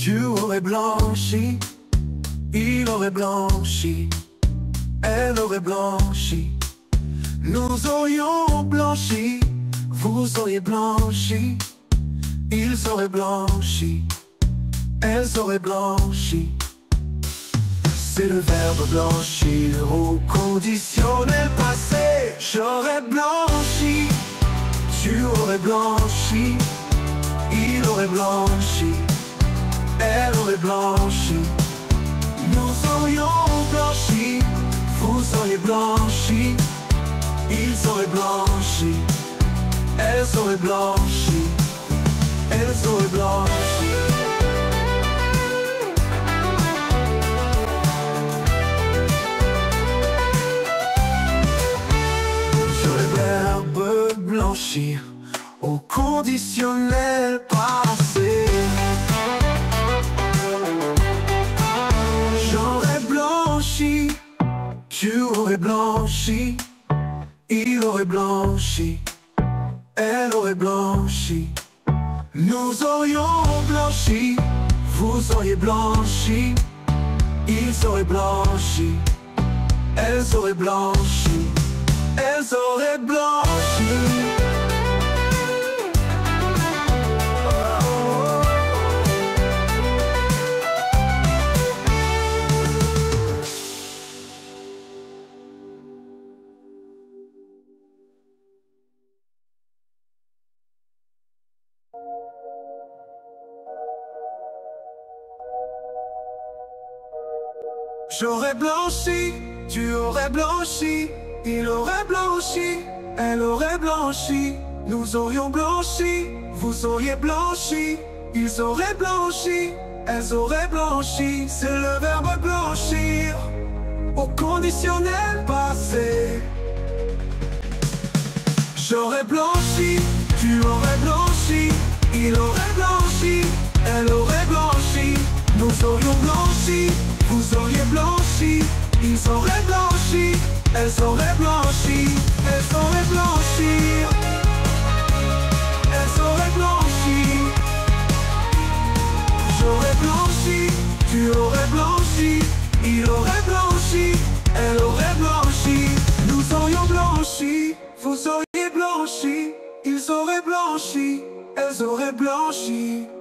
Tu aurais blanchi, il aurait blanchi, elle aurait blanchi. Nous aurions blanchi, vous auriez blanchi, ils auraient blanchi, elles auraient blanchi. C'est le verbe blanchir au conditionnel passé. J'aurais blanchi, tu aurais blanchi, il aurait blanchi, elle aurait blanchi. Nous aurions blanchi, vous auriez blanchi, ils auraient blanchi, elles auraient blanchi, elles auraient blanchi. Blanchir au conditionnel passé. J'aurais blanchi, tu aurais blanchi, il aurait blanchi, elle aurait blanchi. Nous aurions blanchi, vous auriez blanchi, ils auraient blanchi, elles auraient blanchi, elles auraient blanchi. J'aurais blanchi, tu aurais blanchi, il aurait blanchi, elle aurait blanchi. Nous aurions blanchi, vous auriez blanchi, ils auraient blanchi, elles auraient blanchi. C'est le verbe blanchir au conditionnel passé. J'aurais blanchi, tu aurais blanchi, il aurait blanchi, elle aurait blanchi. Nous aurions blanchi, vous auriez blanchi, ils auraient blanchi, elles auraient blanchi, elles auraient blanchi, elles auraient blanchi. J'aurais blanchi, tu aurais blanchi, il aurait blanchi, elle aurait blanchi. Nous aurions blanchi, vous auriez blanchi, ils auraient blanchi, elles auraient blanchi.